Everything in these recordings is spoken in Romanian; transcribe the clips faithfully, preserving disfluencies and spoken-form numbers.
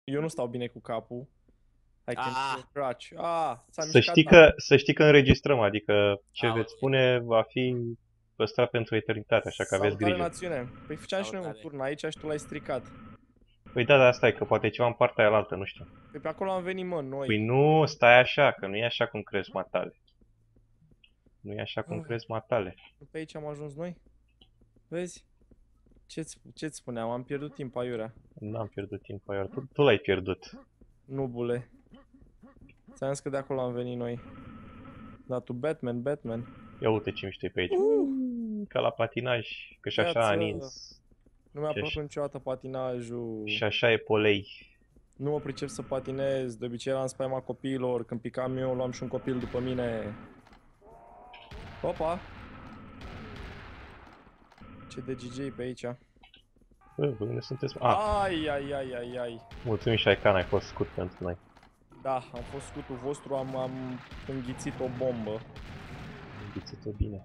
Eu nu stau bine cu capul. I can Ah, feel crutch. Ah, s-a Să mișcat, știi da. că, să știi că înregistrăm, adică ce a, veți ok. spune va fi păstrat pentru eternitate, așa că aveți Salutare, grijă. națiune. Păi făceam și noi un Salutare. turn aici și tu l-ai stricat. Păi da, da, stai, că poate e ceva în partea aia altă, nu știu. Păi pe acolo am venit, mă, noi. Păi nu, stai așa, că nu e așa cum crezi matale. Nu e așa cum Ah. crezi matale. Nu pe aici am ajuns noi? Vezi? Ce-ți ce-ți spuneam? Am pierdut timp aiurea. Nu am pierdut timp aiurea, tu, tu l-ai pierdut. Nu, bule. Ți-am zis că de acolo am venit noi. Dar tu, Batman, Batman. Ia uite ce mișto e pe aici. Uh! Ca la patinaj, că și așa Viață. a nins. Nu mi-a Și plăcut așa- niciodată patinajul. Și așa e polei. Nu mă pricep să patinez. De obicei eram în spaima copiilor. Când picam eu, luam și un copil după mine. Opa! Ce de G J pe aici. Bă, bă, unde sunteți? Ah, Ai, ai, ai, ai, ai. mulțumim Shaikan, ai fost scurt pentru noi. Da, am fost scutul vostru, am, am înghițit o bombă. Am ghițit-o bine.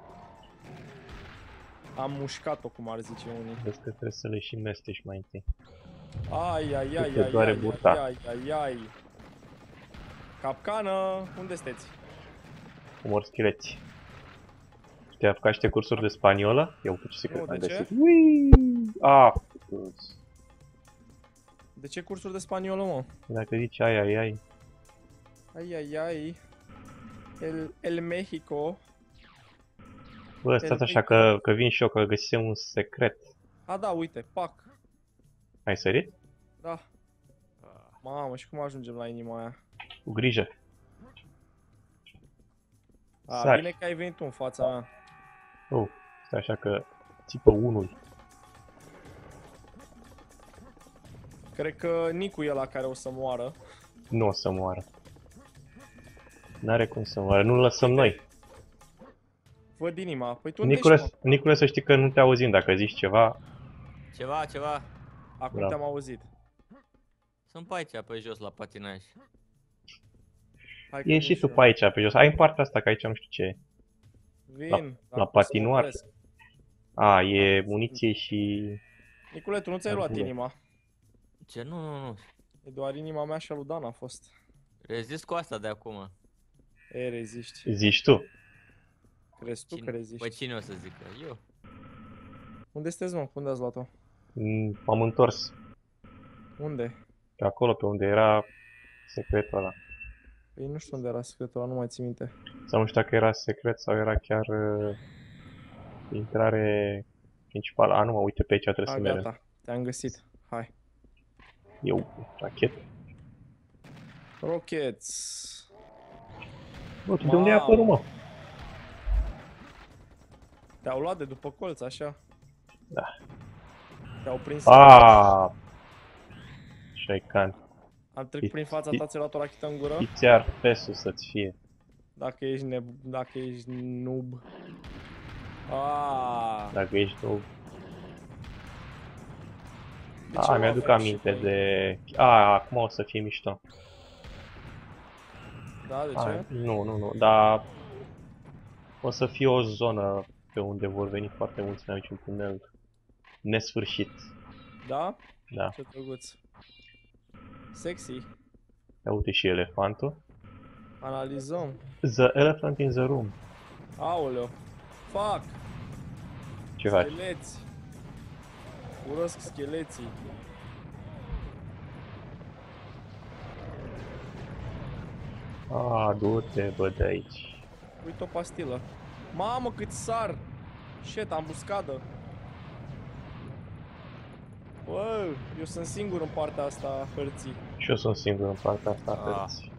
Am mușcat-o, cum ar zice unii. Vezi că trebuie să le și mestești mai întâi. Ai, ai, ai, Cât ai, doare ai, burta. ai, ai, ai, ai. Capcană! Unde sunteți? Umor schileți. Te-ai apucat și de cursuri de spaniolă? Ia uite ce secret Nu, am de ce? găsit. Ui! Ah, De ce cursuri de spaniolă, mă? dacă zici ai, ai, ai. Ai, ai, ai. El, El Mexico. Bă, stați așa că, că vin și eu, că găsisem un secret. A, da, uite, pac. Ai sărit? Da. Mamă, și cum ajungem la inima aia? Cu grijă. A, Sari. bine că ai venit tu în fața mea. Oh, stai așa că țipă unul. Cred că Nicu e ăla care o să moară. Nu o să moară. N-are cum să moară, nu-l lăsăm noi. Văd inima. Păi tu unde Nicule, ești, mă? Nicule, să știi că nu te auzim dacă zici ceva. Ceva, ceva. Acum Da. te-am auzit. Sunt pe aici, pe jos, la patinaj. Hai că E vin și tu eu. pe aici, pe jos. Ai în partea asta, că aici nu știu ce e. Vin. La- dar la cum să mă patinoar. opresc? A, e muniție și... Nicule, tu nu ți-ai luat Bine. inima. Ce? Nu, nu, nu. E doar inima mea și a lui Dan a fost. Rezist cu asta de acum. E, reziști. Zici tu. Crezi tu că reziști? Păi cine o să zică? Eu. Unde sunteți, mă? Unde ați luat-o? Mm, M-am întors Unde? pe acolo, pe unde era secretul ăla. Păi nu știu unde era secretul ăla, nu mai țin minte. Sau nu știu dacă era secret sau era chiar uh, intrare principală. A, nu mă, uite pe aici trebuie A, să mergem. gata. Te-am găsit. Hai. Eu, rachetă. Rockets. Bă, tu de unde ai Mamă. apărut, mă? Te-au luat de după colț, așa? Da. Te-au prins. Aaaa! Shaikan. Am trecut prin fața ta, ți-ai luat o rachetă în gură? Ți-ar pesul să-ți fie. Dacă ești neb... Dacă ești noob. Aaaa. Dacă ești nou. De ce A, nu mi-aduc avem și aminte noi? de... A, acum o să fie mișto. Da, de A, ce? nu, nu, nu, dar... O să fie o zonă pe unde vor veni foarte mulți inamici, un tunel nesfârșit. Da? Da. Ce drăguț. Sexy. Ia uite și elefantul. Analizăm. The elephant in the room. Aoleu. Fuck. Ce faci? Scheleți. Urăsc scheleții. A, du-te, bă, de aici. Uite o pastilă. Mamă, cât sar! Shit, ambuscadă. Wow, eu sunt singur în partea asta a hărții. Și eu sunt singur în partea asta. Ah. hărți.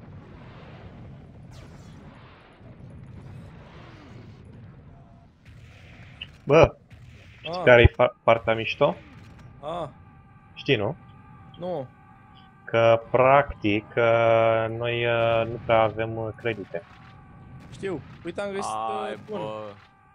Bă, știi Ah, care e partea mișto? ah, Știi, nu? nu. Că, practic, uh, noi uh, nu prea avem uh, credite. Știu. Uite, am găsit Ai, uh, un. bă.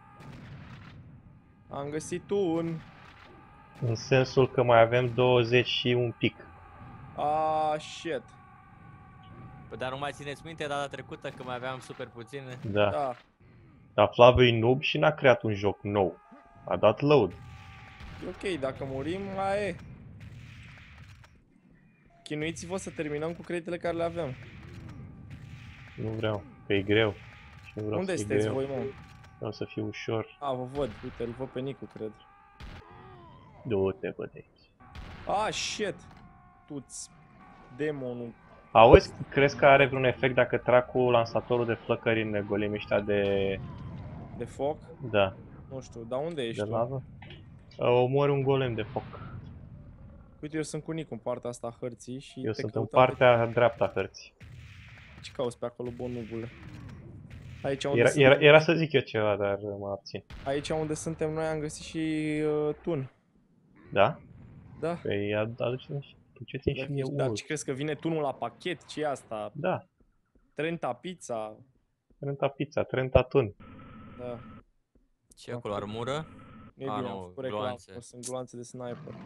Am găsit un. În sensul că mai avem douăzeci și un pic. Ah, shit. Păi, dar nu mai țineți minte data trecută că mai aveam super puține? Da. Da. Dar Flavu e noob și n-a creat un joc nou. A dat load. E ok, dacă murim, mai e. chinuiți-vă să terminăm cu creditele care le avem. Nu vreau, că e greu. Și nu vreau Unde să fie sunteți greu. voi, mă? Vreau să fie ușor. A, vă văd. Uite, îl văd pe Nicu, cred. Du-te, bă, de aici. Ah, shit! Tu-ți demonul. Auzi, crezi că are vreun efect dacă trag cu lansatorul de flăcări în golemii ăștia de... De foc? Da, Nu știu, dar unde ești de tu? lavă? Omori un golem de foc. Uite, eu sunt cu Nicu în partea asta a hărții și Eu te sunt în căutam pe partea dreaptă a hărții. Ce cauți pe acolo, bonubule? Aici unde, Era, suntem, era, era să zic eu ceva, dar mă abțin. aici unde suntem noi am găsit și uh, tun. Da? Da. Păi aduceți-mi și duceți-mi și mie Dar unul. ce crezi că vine tunul la pachet? Ce e asta? Da, Trenta pizza? Trenta pizza, Trenta tun. Da. Ce e acolo, armură? Nu e A, bine, nu, am făcut reclamă. gloanțe. Sunt gloanțe de sniper.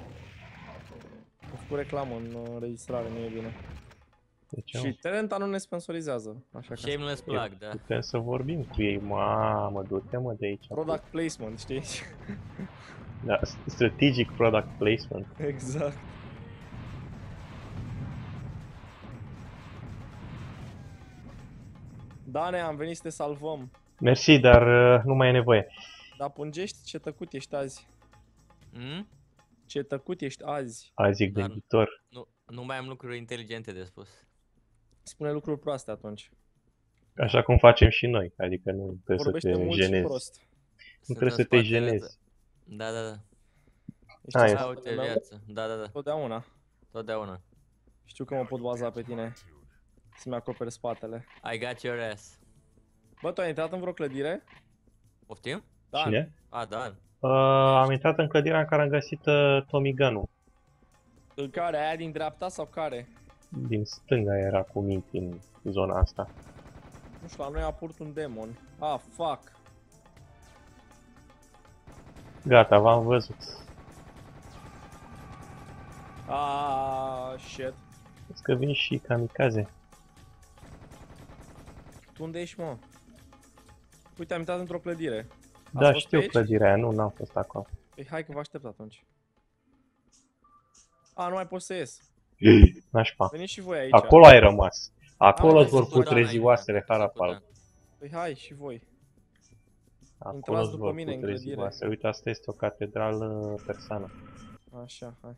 Am făcut reclamă în uh, înregistrare, nu e bine. Deci, Și Trenta nu ne sponsorizează, așa că... Shameless plug, da. putem să vorbim cu ei. Mamă, du-te mă de aici. Product placement, știi? Da, strategic product placement. Exact. Dane, am venit să te salvăm. Mersi, dar uh, nu mai e nevoie. Dar pungești ce tăcut ești azi. Mm? Ce tăcut ești azi. A zic Dar- gânditor. Nu, nu mai am lucruri inteligente de spus. Spune lucruri proaste atunci. Așa cum facem și noi. Adică nu trebuie Vorbește să te mult și jenezi. prost. Nu Sunt trebuie să în te spatele jenezi. Da, da, da. Ești Hai. în Da, spatele uite, meu? viață. Da, da, da. Totdeauna. Totdeauna. Știu că mă pot baza pe tine. Să-mi acoperi spatele. I got your ass. Bă, tu ai intrat în vreo clădire? Poftim? Da. Cine? A, da. Uh, am intrat în clădirea în care am găsit uh, Tommy Gun-ul. În care? Aia din dreapta sau care? Din stânga era cu minti în zona asta. Nu știu, la noi a apărut un demon. Ah, fuck. Gata, v-am văzut. Ah, shit. Vezi că vin și kamikaze. Tu unde ești, mă? Uite, am intrat într-o clădire. Da, fost știu pe aici? clădirea aia, nu, n-am fost acolo. Păi hai că vă aștept atunci. A, nu mai pot să ies. Nașpa. Veniți și voi aici. Acolo ai rămas. Acolo Am îți vor găsit cu putrezi Dan oasele aici, harapal. cu Dan. Păi hai și voi. Acolo Intrați îți după vor mine în putrezi clădire. oasele. Uite, asta este o catedrală persană. Așa, hai.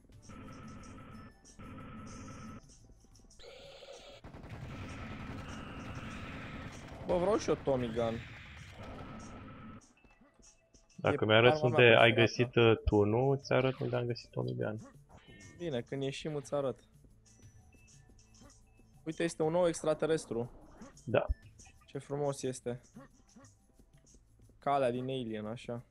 Bă, vreau și eu Tommy Gun. Dacă E mi-arăți arma mea unde ai preferată. găsit uh, tunul, îți arăt unde am găsit Tommy Gun. Bine, când ieșim îți arăt. Uite, este un nou extraterestru. Da. Ce frumos este. Calea din Alien, așa.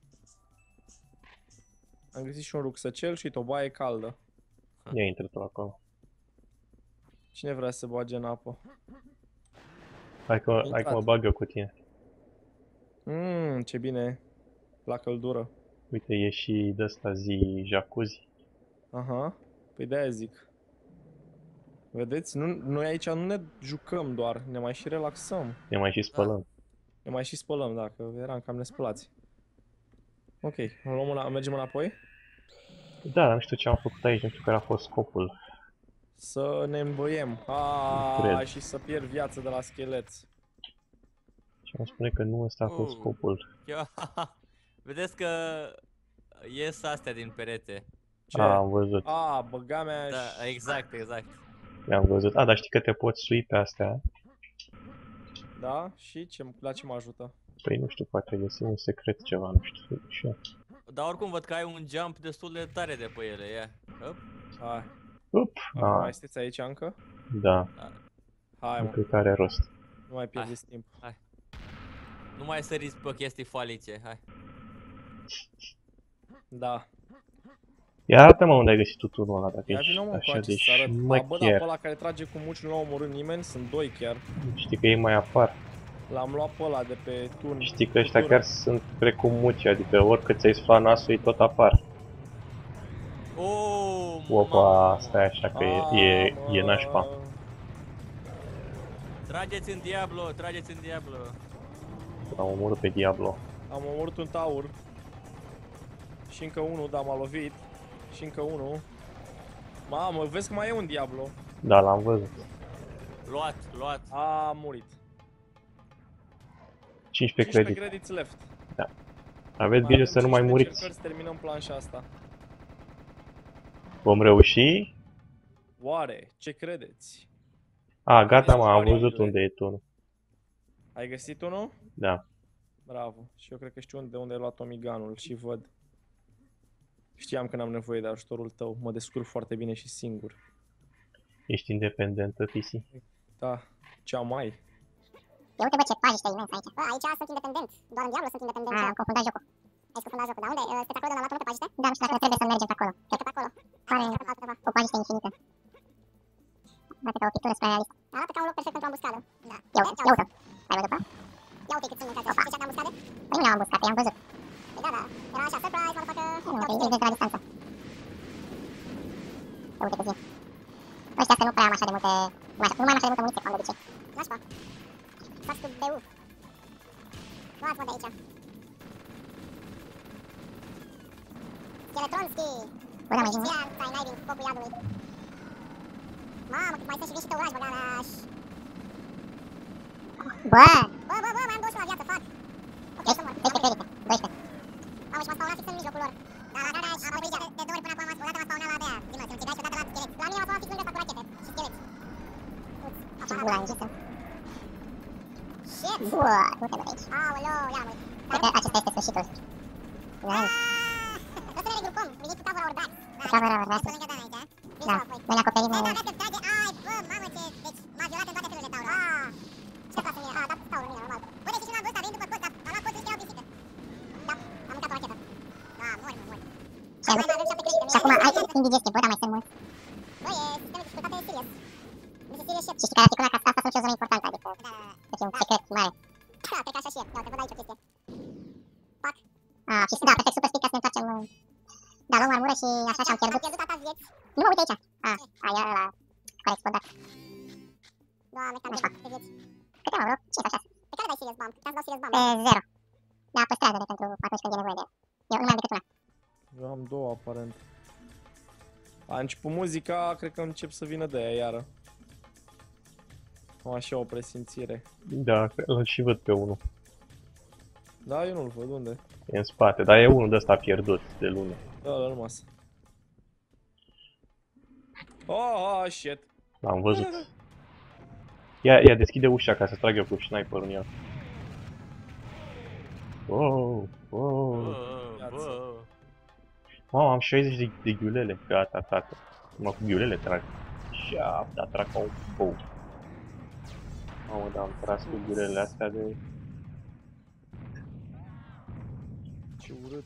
Am găsit și un rucsăcel și o baie caldă. Ia intră tu acolo. Cine vrea să se bage în apă? Hai că, hai că Intrat. mă bag eu cu tine. Mmm, ce bine. La căldură. Uite, e și de-asta zi jacuzzi. Aha. Păi de-aia zic. Vedeți? Nu, noi aici nu ne jucăm doar, ne mai și relaxăm. Ne mai și spălăm. Ne mai și spălăm, dacă eram cam nespălați. Ok, luăm una, mergem înapoi? Da, dar nu știu ce am făcut aici, nu știu care a fost scopul. Să ne îmbăiem. Aaaa, Cred. și să pierd viață de la scheleți. Și am spune că nu ăsta a fost Uh. scopul. Eu, vedeți că ies astea din perete. Ce? A, am văzut. A, băga mea Da, și... exact, exact. Le-am văzut. A, dar știi că te poți sui pe astea? Da? Și ce, la ce mă ajută? Păi nu știu, poate găsim un secret ceva, nu știu. Și eu. Dar oricum văd că ai un jump destul de tare de pe ele, ia. Hop. Hai. Up! Acum A, mai sunteți aici încă? da, Hai, nu mă, cred că are rost. nu mai pierdeți timp. Nu mai săriți pe chestii falice, hai. Da. Ia arată-mă unde ai găsit tu turnul ăla, dacă Ia vină ești mă așa încoace de să arăt. A, bă, dar pe șmecher. ăla care trage cu muci nu l-a omorât nimeni, sunt doi chiar. Știi că ei mai apar. L-am luat pe ăla de pe turn. Știi că ăștia turn. chiar sunt precum muci, adică oricât ți-ai sfla nasul, ei tot apar. Oh, Opa, stai așa că e, e, A, e mă. nașpa. Trageți în Diablo, trageți în Diablo. L-am omorât pe Diablo. Am omorât un taur. Și încă unul, dar m-a lovit. Și încă unul. Mamă, vezi că mai e un Diablo. Da, l-am văzut. Luat, luat. A murit. cincisprezece cincisprezece credit. credits left. Aveți grijă să nu mai cincisprezece muriți. încercări să terminăm planșa asta. Vom reuși? Oare, ce credeți? A, gata, mă, am Oare, văzut Iule? unde e tunul. Ai găsit unul? Da. Bravo. Și eu cred că știu de unde ai luat Omiganul și văd. Știam că n-am nevoie de ajutorul tău. Mă descurc foarte bine și singur. Ești independentă, T C? Da, cea mai. Ia uite bă ce pajiște imens aici. Bă, aici sunt independent. Doar în Diablo sunt independent. Ah, am confundat jocul. Ai confundat jocul, dar unde? Sunteți acolo de la multe pajiște? Da, nu știu dacă trebuie să mergem pe acolo. Cred că pe acolo. Pare o pajiște infinită. Arată ca o pictură spre realistă. Arată ca un loc perfect pentru ambuscadă. Da. Ia uite, ia uite. Ai văzut, bă? Ia uite cât sunt mâncați. Știi ce am ambuscade? Păi nu am ambuscat, i-am văzut. Păi da, da. Era așa, surprise, motherfucker. Nu, că îi vezi de la distanță. Ia uite cât zi. Ăștia să nu prea am așa de multe... Nu mai am așa de multă muniție, ca de obicei. Nașpa. Faci cu B U. Luați-mă de aici. Skeletronski! Bă, da, mai zi-mi? Stai, n-ai din focul iadului. Mamă, cât mai sunt și vin și pe oraș, băganaș. Bă! Bă, bă, bă, mai am douăzeci și unu la viață, fac. Ok, să mor. treisprezece credite, doisprezece. Mamă, și m-a spawnat fix în mijlocul lor. Da, la da, am apoi de, de două ori până acum, o dată m-a spawnat la de aia. Zi-mă, să-mi țigai și o dată la scheleți. La mine m-a spawnat fix lângă ăsta cu rachete și scheleți. Uți, ce bula, ce sunt? Shit! Bă, nu te bă de aici. Aoleu, ia mă. Cred că acesta este sfârșitul. Aaaa! Trebuie să ne regrupăm. We need to cover our backs. Cover our backs. Da, noi ne acoperim... Da, da, vezi că trage... Ai, bă, mamă, ce... Deci, m-a violat în toate felurile, Tauro. Aaaa! Ce fac în mine? A, dat Tauro în mine, normal. Bă, deși și n-am văzut, a venit după cost, dar am luat costul și erau pisică. Da, am mâncat o rachetă. Da, mori, mă, mori. Și acum ai indigestie, bă, dar mai sunt mulți. Bă, e sistemul de dificultate e serios. Mi se serios și... Și știi care articula că asta să nu fie o zonă importantă, adică... Da, da, da. Să fie un secret mare. Da, cred că așa și e. Ia uite, văd aici o chestie. Pac. A, și da, perfect, super speed ca să ne întoarcem... Da, luăm armură și așa și-am pierdut. Am pierdut atâta vieți. Nu mă uite aici. A, aia ăla care a explodat. Doamne, că am pierdut vieți. Câte mă, vreo cinci sau șase. Pe care dai serious bomb? Te-ați dau serious bomb? Pe zero. Da, păstrează-le pentru atunci când e nevoie de el. Eu nu mai am decât una. Eu am două, aparent. A început muzica, cred că încep să vină de aia iară. Am așa o presimțire. Da, îl și văd pe unul. Da, eu nu-l văd, unde? E în spate, dar e unul de ăsta pierdut de lună. Da, la rămas. Oh, oh, shit. L-am văzut. Ia, ia, deschide ușa ca să trag eu cu sniper în ea. Wow, wow. Bă, bă. Mamă, am șaizeci de, de ghiulele. Gata, tată. Mă, cu ghiulele trag. Și-a, da, trag ca un bou. Mamă, dar am tras cu ghiulele astea de... Ce urât.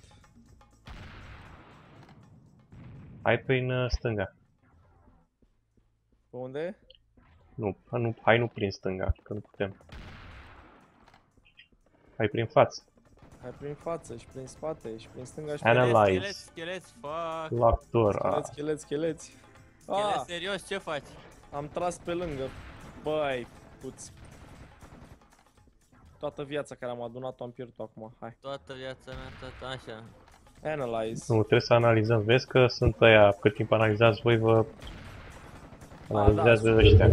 Hai prin uh, stânga. Pe unde? Nu, nu, hai nu prin stânga, că nu putem. Hai prin față. Hai prin față și prin spate și prin stânga și Ana- prin... Analyze. Scheleți, scheleți, fuck. Lock door. Scheleți, scheleți, scheleți. Scheleți, Ah, serios, ce faci? am tras pe lângă. Băi, puț. Toată viața care am adunat-o am pierdut acum. Hai. Toată viața mea, tot așa. Analyze. Nu, trebuie să analizăm. Vezi că sunt ăia, cât timp analizați voi, vă analizează da, ăștia.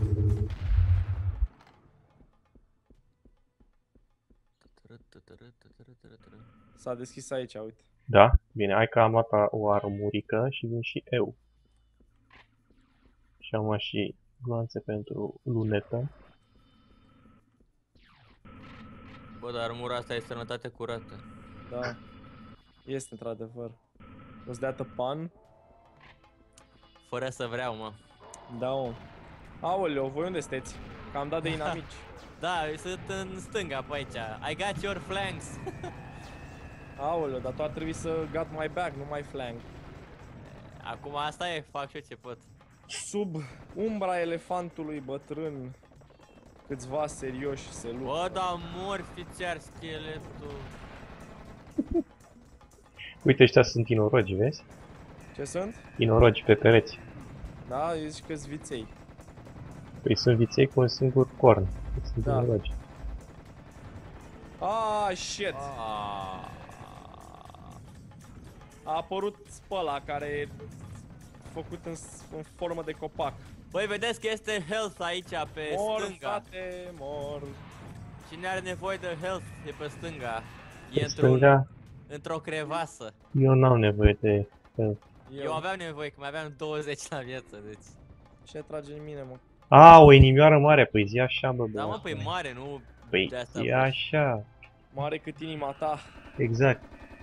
S-a deschis aici, uite. Da? Bine, hai că am luat o armurică și vin și eu. Și am luat și gloanțe pentru lunetă. Bă, dar armura asta e sănătate curată. Da. Este într-adevăr. O-ți dea pan? Fără să vreau, mă. Da, mă. Aoleu, voi unde sunteți? Că am dat de inamici. Da, eu sunt în stânga pe aici. I got your flanks. Aoleu, dar tu ar trebui să got my back, nu my flank. Acum asta e, fac și eu ce pot. Sub umbra elefantului bătrân, câțiva serioși se luptă. Bă, da, mor, fiți ar scheletul. Uite, ăștia sunt inorogi, vezi? Ce sunt? Inorogi pe pereți. Da, zici că-s viței. Păi sunt viței cu un singur corn. Sunt Da. inorogi. Ah, shit! Ah. A apărut spăla care făcut în, s- în formă de copac. Băi, vedeți că este health aici pe Mor, stânga. frate, mor. Cine are nevoie de health e pe stânga. E Pe într-un, stânga, într-o crevasă. eu n-am nevoie de... Eu, Eu aveam nevoie, că mai aveam douăzeci la viață, deci... Ce trage în mine, mă? A, o inimioară mare, păi zi așa, bă, Da, mă, bă. păi mare, nu Păi de asta. zi bă. așa, Mare cât inima ta. exact.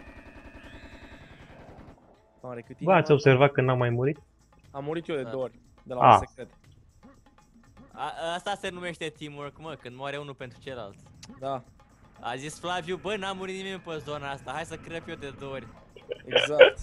Mare cât inima Bă, ați observat că n-am mai murit? Am murit eu de Da. două ori. De la Ah. un secret. A, asta se numește teamwork, mă, când moare unul pentru celălalt. Da, A zis Flaviu, bă, n-a murit nimeni pe zona asta, hai să crep eu de două ori. exact.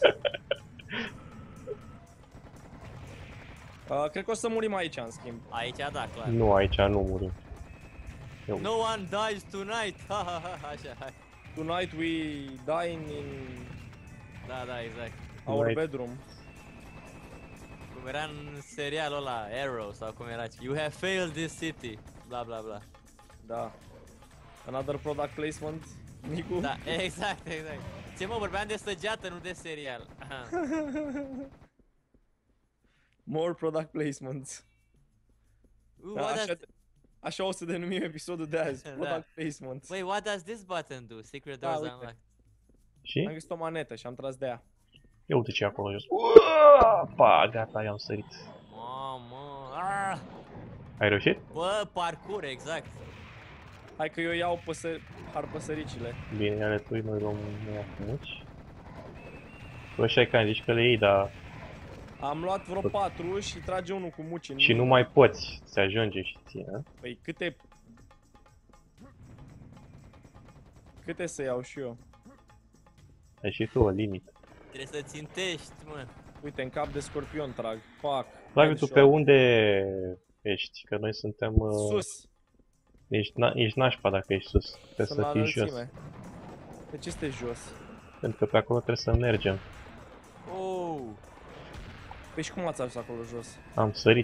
Uh, cred că o să murim aici, în schimb. Aici, da, clar. Nu, aici nu murim. Eu. No one dies tonight, ha, ha, ha, așa, hai. Tonight we dine in Da, da, exact. our Tonight. bedroom. Cum era în serialul ăla, Arrow, sau cum era, you have failed this city, bla bla bla. Da. Another product placement, Nicu? Da, exact, exact. Ce mă, vorbeam de săgeată, nu de serial. More product placements. Uh, Da, what așa, does... așa o să denumim episodul de azi. Da. Product placements. Wait, what does this button do? Secret Da, doors uite. unlocked. Și? Am găsit o manetă și am tras de ea. Ia uite ce e acolo jos. Uaa, pa, gata, i-am sărit. Mamă, ah! Ai reușit? Bă, parcur, exact. Hai că eu iau păsă... harpăsăricile. Bine, ia-le tu, noi luăm muci. Tu așa ca zici că le iei, dar... Am luat vreo patru și trage unul cu muci în Și nu mână. mai poți, se ajunge și ție, a? Păi câte... Câte să iau și eu? Ai și tu o limită. Trebuie să țintești, mă. Uite, în cap de scorpion trag. Fac. Flaviu, tu pe unde ești? Că noi suntem... Uh, Sus. ești, na ești nașpa dacă ești sus. Trebuie Sunt la să fii jos. înălțime. De ce este jos? Pentru că pe acolo trebuie să mergem. Oh. Păi și cum ați ajuns acolo jos? Am sărit.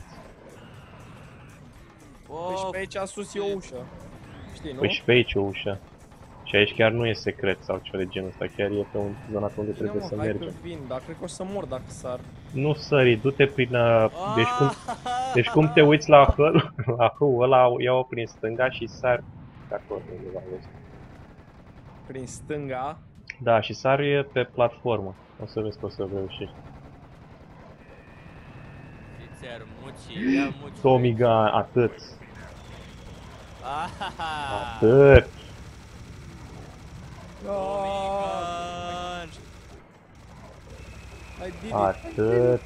Păi și Oh, pe aici sus e o ușă. Știi, nu? Păi și pe aici o ușă. Și aici chiar nu e secret sau ceva de genul ăsta, chiar e pe un zona pe unde Bine, trebuie mă, să hai mergem. că vin, dar cred că o să mor dacă sar. Nu sări, du-te prin... Uh, deci cum, Ah! deci cum te uiți la hăl, la hăul ăla, ia-o prin stânga și sari pe acolo undeva vezi. Prin stânga. Da, și sari pe platformă. O să vezi că o să reușești. Ți-ar muci, ia muci. Tommy Gun, atât. Ah, Atât. Tommy Gun. I did it. Atât.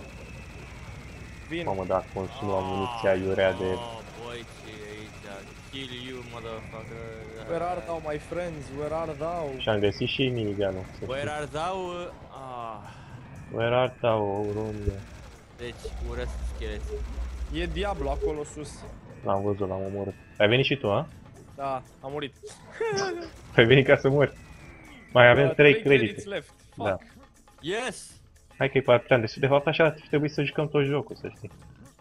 Vin. Mamă, da, consumă muniția iurea de... Oh, băi, ce e aici? Kill you, motherfucker. Where are thou, my friends? Where are thou? Și am găsit și minigunul. să Where știi. are thou? Ah. Where are thou, Romeo? Deci, urăsc scheleți. E Diablo acolo sus. L-am văzut, l-am omorât. Ai venit și tu, a? Da, a murit. Ai venit ca să mori. Mai avem Uh, trei three credite. left. Fuck. Da. Yes! Hai că-i partean. Deci, de fapt, așa ar trebui să jucăm tot jocul, să știi.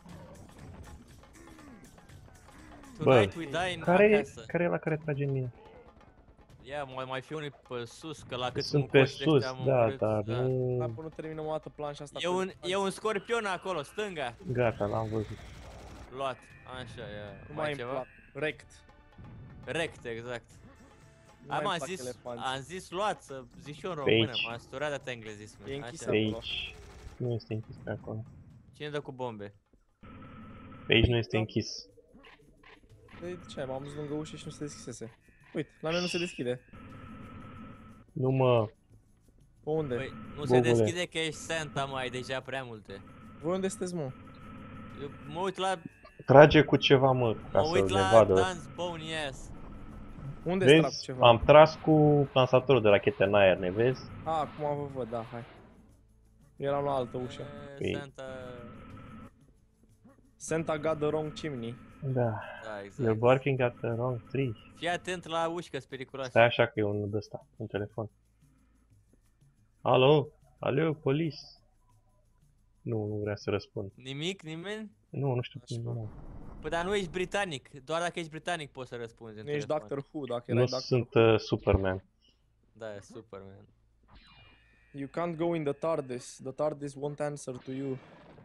Tonight we die in Care e, acasă. care e la care trage în mine? Ia, mai, mai fi unii pe sus, că la cât Sunt pe sus, da, dar nu... Hai până terminăm o dată planșa asta. E pe- un, e un scorpion acolo, stânga. Gata, l-am văzut. Luat. Așa, ia. Nu Mai mai îmi ceva? plac. Rect. Rect, exact. Nu Am, mai am îmi plac zis, elefanți. am zis luat, să zic și eu în Pe română, aici. m-am sturat de atâta englezism. E închis Așa. Pe acolo. aici nu este închis pe acolo. Cine dă cu bombe? Pe aici nu este închis. Păi ce, m-am dus lângă ușă și nu se deschisese. Uite, la mine nu se deschide. Nu mă... Pe unde? Păi, nu se Bobule. deschide că ești Santa, mai deja prea multe. Voi unde sunteți, mă? Eu mă uit la, Trage cu ceva, mă, ca mă să uit ne la vadă. Dan's Bone Yes. Unde trag Vezi? ceva? Am tras cu lansatorul de rachete în aer, ne vezi? A, acum vă văd, da, hai. Eram la altă ușă. E, Păi. Santa... Santa got the wrong chimney. Da. Da, You're exact. barking at the wrong tree. Fii atent la uși, că-s periculoase. Stai așa că e unul de ăsta, un telefon. Alo? Alo, police? Nu, nu vrea să răspund. Nimic, nimeni? Nu, nu știu Așa. cum, nu. Păi dar nu ești britanic, doar dacă ești britanic poți să răspunzi în Nu ești telefon. Doctor Who, dacă Nu erai Doctor sunt uh, Superman. Da, e Superman. You can't go in the TARDIS. The TARDIS won't answer to you.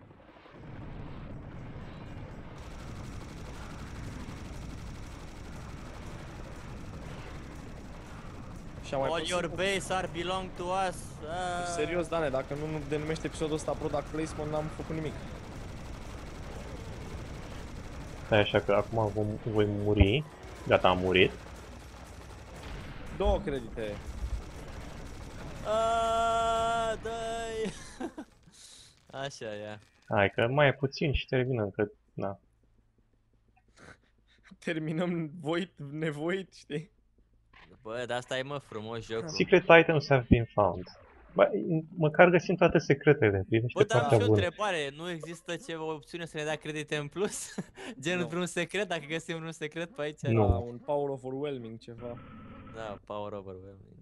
Și am mai All pus- your base are belong to us. Ah. Serios, Dane, dacă nu, nu denumește episodul ăsta Product Placement, n-am făcut nimic. Stai așa că acum vom, voi muri. Gata, am murit. Două credite. Ah, dai. Așa, ia. Hai că mai e puțin și terminăm, că... Na. Terminăm voit, nevoit, știi? Bă, dar asta e mă frumos jocul. Secret items have been found. Bă, măcar găsim toate secretele, privește Bă, dar am partea și o bună. întrebare, nu există ceva opțiune să ne dea credite în plus? Gen Nu. vreun secret, dacă găsim vreun secret pe aici? Nu. Da, un power overwhelming ceva. Da, power overwhelming.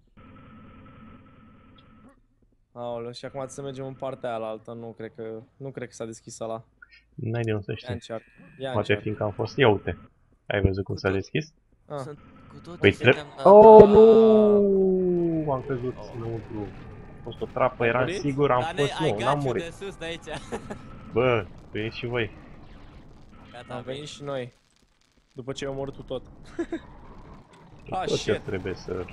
Aoleu, și acum trebuie să mergem în partea aia la altă, nu cred că, nu cred că s-a deschis ăla. N-ai de unde să Ia știi. încearcă. Ia Poate încearcă. fiindcă am fost... Ia uite. Ai văzut cum Cu s-a tot. deschis? Ah. Sunt cu toții Păi tre... suntem la- Oh, Ah. nu! Am căzut Oh. înăuntru. A fost o trapă, Ai eram murit? sigur, am Dar fost... ne- I Nu, got n-am you murit. de sus de aici. Bă, veniți și voi. Gata, Am venit și noi. După ce ai omorât tu tot. Ah, Tot ce shit. trebuie să...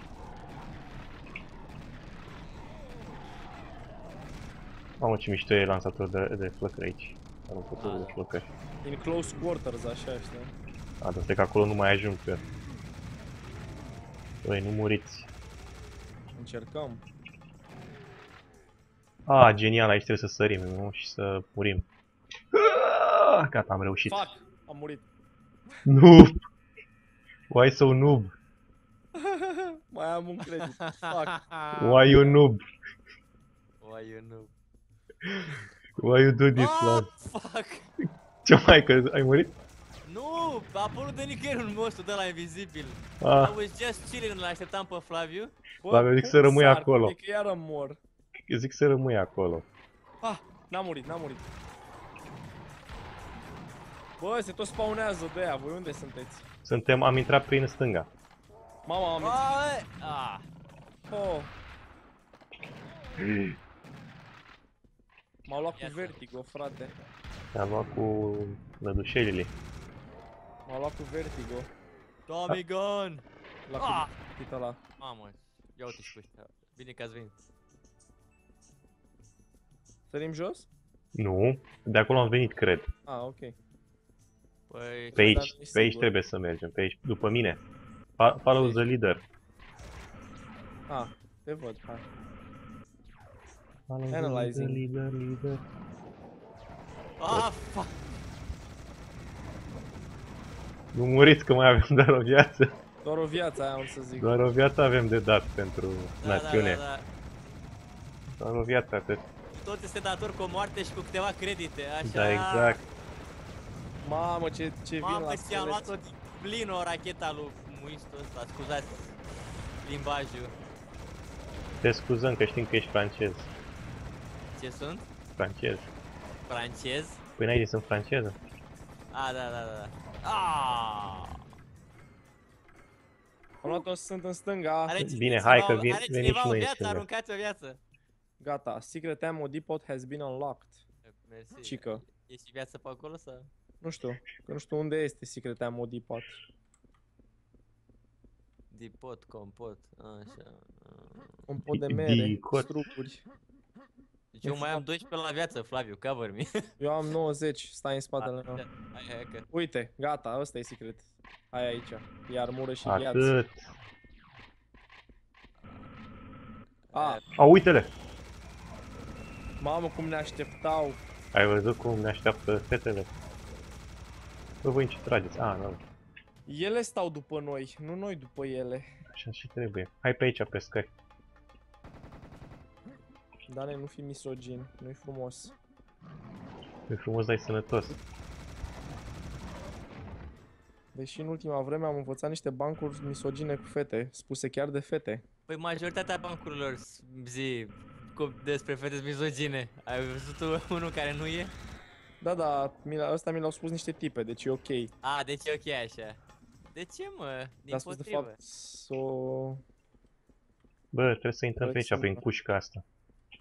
Mamă, ce mișto e lansator de, de flăcări aici. Lansatorul Ah, de da. flăcări. In close quarters, așa, știi? A, dar stai că acolo nu mai ajung că... Băi, nu muriți. Încercăm. A, genial, aici trebuie să sărim, nu? Și să murim. Ah, gata, am reușit. Fuck! Am murit. Noob! Why so noob? Mai am un credit. Fuck. Why you noob? Why you know? Why you do this, Ah, lad? fuck! Ce mai, că ai murit? Nu, a apărut de nicăieri un monstru de la invizibil. Ah, I was just chilling, îl așteptam pe Flaviu. Bă, Dar eu zic cum să rămâi sar? acolo. E că iară mor. eu zic să rămâi acolo. Ah, n-am murit, n-am murit. Bă, se tot spawnează de aia, voi unde sunteți? Suntem, am intrat prin stânga. Mama, am Ah, ah. Oh. M-au luat cu Iată. vertigo, frate. Am luat cu nădușelile. M-au luat cu vertigo. Tommy Gun! La Ah! cutit ăla. Mamă, ia uite și pe ăștia. Bine că ați venit. Sărim jos? Nu, de acolo am venit, cred. Ah, ok. Păi, Pe aici, dar nu-i pe aici sigur. trebuie să mergem, pe aici, după mine. Fa- Follow Aici. the leader. Ah, te văd, hai. Follow the Analyzing. leader, leader. ah, fuck! Nu muriți că mai avem doar o viață. Doar o viață aia am să zic. Doar o viață avem de dat pentru Da, națiune. da, da, da. Doar o viață atât. Tot este dator cu o moarte și cu câteva credite, așa. Da, exact. Mamă, ce, ce vin Mamă, la și am luat-o sceleți. din plin o racheta lui muistul ăsta, scuzați limbajul. Te scuzăm că știm că ești francez. Ce sunt? Francez. Francez? Păi n-ai zis în franceză? Ah, da, da, da. Ah! Am luat-o, sunt în stânga. Are Bine, cineva- hai că vin- are venim cineva și o noi în viață, stânga. aruncați o viață. Gata, secret ammo depot has been unlocked. Mersi. Cică. E și viață pe acolo sau? Nu știu, că nu știu unde este secret ammo depot. Dipot, compot, așa. Un pot de mere, Dicot. strupuri. Deci eu mai am doisprezece la viață, Flaviu, cover me. Eu am nouăzeci, stai în spatele meu. Hai, hai, că. Uite, gata, ăsta e secret. Hai aici. E armură și viață. Atât. A, A, uite-le! mamă cum ne așteptau. Ai văzut cum ne așteaptă fetele? Bă, voi în ce trageți? A, nu. Ele stau după noi, nu noi după ele. Așa și trebuie. Hai pe aici, pe scări. Dane, nu fi misogin, nu-i frumos. E frumos, dar e sănătos. Deși în ultima vreme am învățat niște bancuri misogine cu fete, spuse chiar de fete. Păi majoritatea bancurilor s- zi cu, despre fete misogine. Ai văzut tu unul care nu e? Da, da, mi l- ăsta mi l-au spus niște tipe, deci e ok. A, deci e ok așa. De ce, mă? Din Dar spus de potrivă. fapt să... Bă, trebuie să intrăm pe Corect, aici, prin sunt. cușca asta.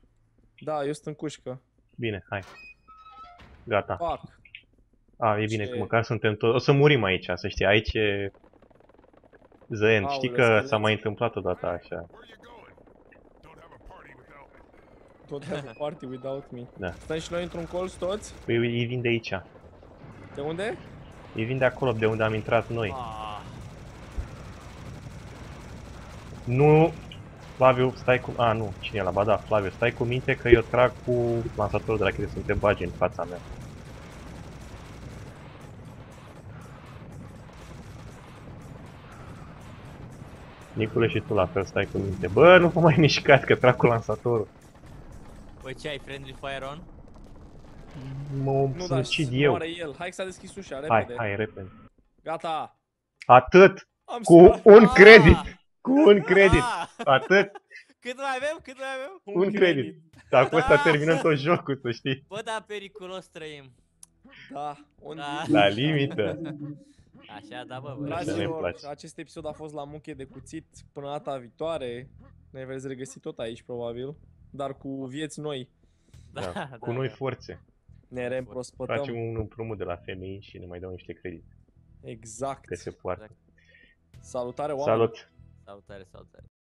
Da, eu sunt în cușcă. Bine, hai. Gata. Fuck. A, e bine Ce- că măcar suntem toți. O să murim aici, să știi. Aici e... The end. Știi Aoleu, că scheleți. s-a mai întâmplat odată așa. Don't have a party without me. Da. Stăm și noi într-un colț toți? Păi îi vin de aici. De unde? Îi vin de acolo, de unde am intrat noi. Ah, Nu... Flaviu, stai cu... A, nu. Cine e la? Ba da, Flaviu, stai cu minte că eu trag cu lansatorul de la care să te bagi în fața mea. Nicule, și tu la fel, stai cu minte. Bă, nu vă mai mișcați că trag cu lansatorul. băi, ce ai? Friendly fire on? Mă Nu, dar ucid eu. moare el. Hai că s-a deschis ușa, Hai, repede. hai, repede. Gata. Atât! Am Cu scăpat. un Ah! credit! Cu un credit! Ah! Atât! Cât mai avem? Cât mai avem? Un credit! Dar cu ăsta Da! terminăm tot jocul, să știi. Bă, da, periculos trăim. Da, un Da. La limită. Așa, da, bă, bă. Așa ne Dragilor, place. acest episod a fost la muche de cuțit. Până data viitoare ne veți regăsi tot aici, probabil. Dar cu vieți noi. Da, Da, da, cu noi da. forțe. Ne reîmprospătăm. Facem un împrumut de la femei și ne mai dau niște credit. Exact. Că se poartă. Salutare, oameni! Salut! Salutare, salutare.